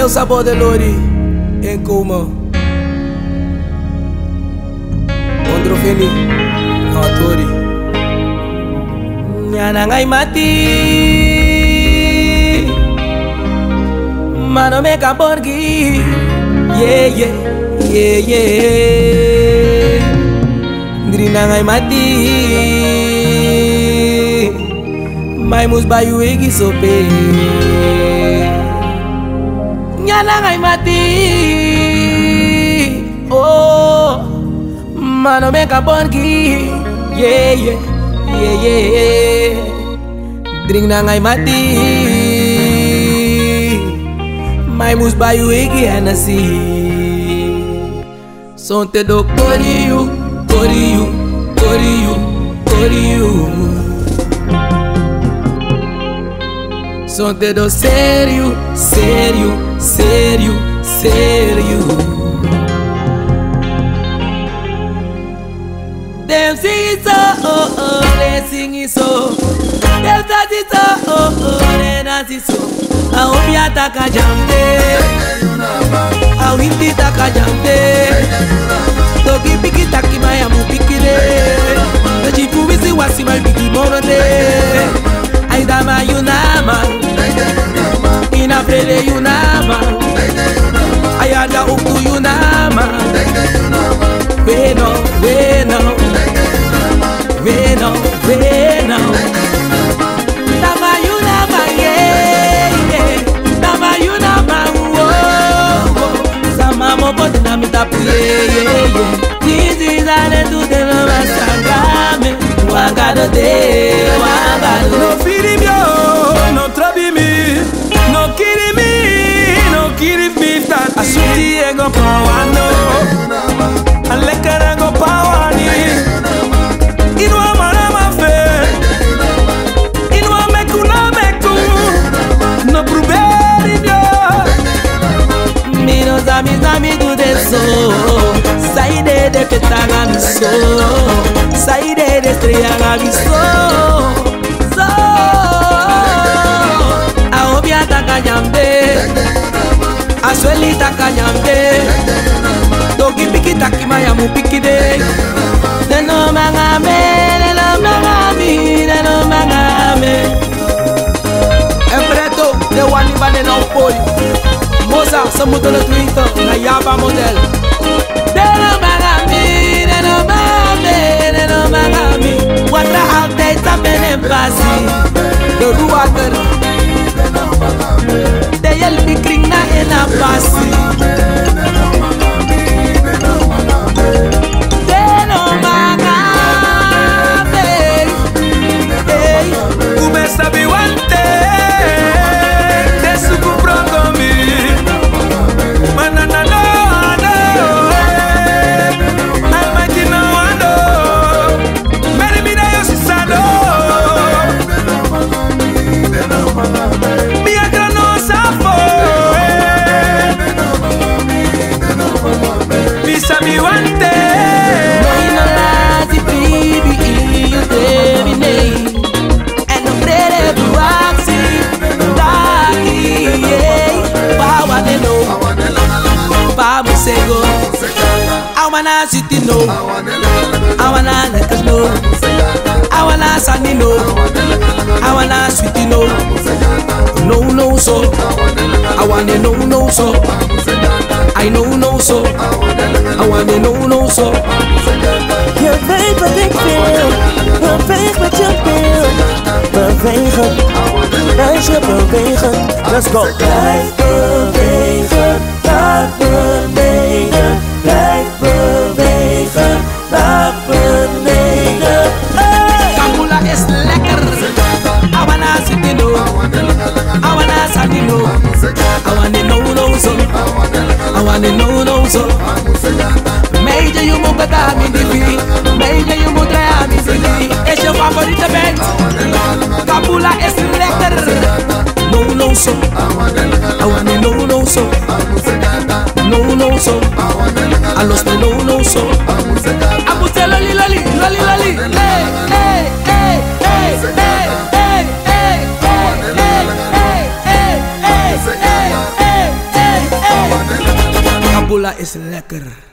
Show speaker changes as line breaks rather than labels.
o sabor de Lori em Kuma. Ondro Feni, Notori. Nyanangai mati, mano me kaborgi. Yeah, yeah, yeah, yeah. Drinangai mati, mai mus bayu egi sope. Nyanangai mati, oh, mano me kaborgi. Yeah, yeah, yeah, yeah. Drink nangai mati, mai mus bayu egi Hennessy. Sonte do koriu, koriu, koriu, koriu. Sonte do sério, sério, sério, sério. Dem sing so, oh oh, dem sing so. Dem dance so, oh oh, dem dance so. A obia taka jambe, a winti taka jambe. Toki piki taki maya mu pikire. The chifu wisi wasi mai piki morode. Aidama yunama, ina frele yunama. Ayada uktu yunama. Bueno, bueno, bueno, bueno. Dama yunama, yeah, yeah. Dama yunama, oh, oh. Sama mobo dinamita puye, yeah, yeah. This is an end to the Masangame. Wangado de, wangado.
No feed me, no trouble me, no kidding me, no kidding me. That I sweetie ego power no, I like it ego power ni. Inwa marama fe, inwa meku na meku, no pruberi yo.
Mino zami zami do de so, saide de petanga mi so, saide de estrella mi so, so. Aobia taka jambe, asweli taka jambe, dogi piki taki maya mu piki de. Deno mangame, deno mangami, deno mangame. Empreto de wani bane na upoi. Moza, samuto le Twitter, na yaba model. Deno mangami, deno mangami, deno mangami. Watra altijd tapen en passie. De ruater, de yel bikring na en a passie. Deno mangami, hey.
Ube sabi wante, desu kubrongo mi. Manana no ando, almighty no ando. Meri mi na yo sisado. Mi agra no safo, mi sabi wante.
No inolazi baby, you terminate. And no brede buaxi, daki, yeah. Bawa de no, bamu sego. I wanna city no, I wanna let us know. I wanna sunny no, I wanna sweetie no. No, no, so I wanna no, so I know, so I wanna no, so.
Je weet wat ik wil, beweeg met je wil. Bewegen, meisje bewegen. Let's go. Blijf bewegen, naar beneden. Blijf bewegen, naar beneden.
Kabula is lekker. I wanna city no, I wanna sunny no. I wanna no, so I wanna no, so. Meide you mo gata mi divi, meide you mo draya mi divi. Es je favorite band. Kabula is lekker. No, so I wanna no, so no, so I lost the no, so I put the loli, loli, loli, loli. Hey, hey, hey, hey, hey, hey, hey, hey, hey, hey, hey, hey, hey, hey. Bula is lekker.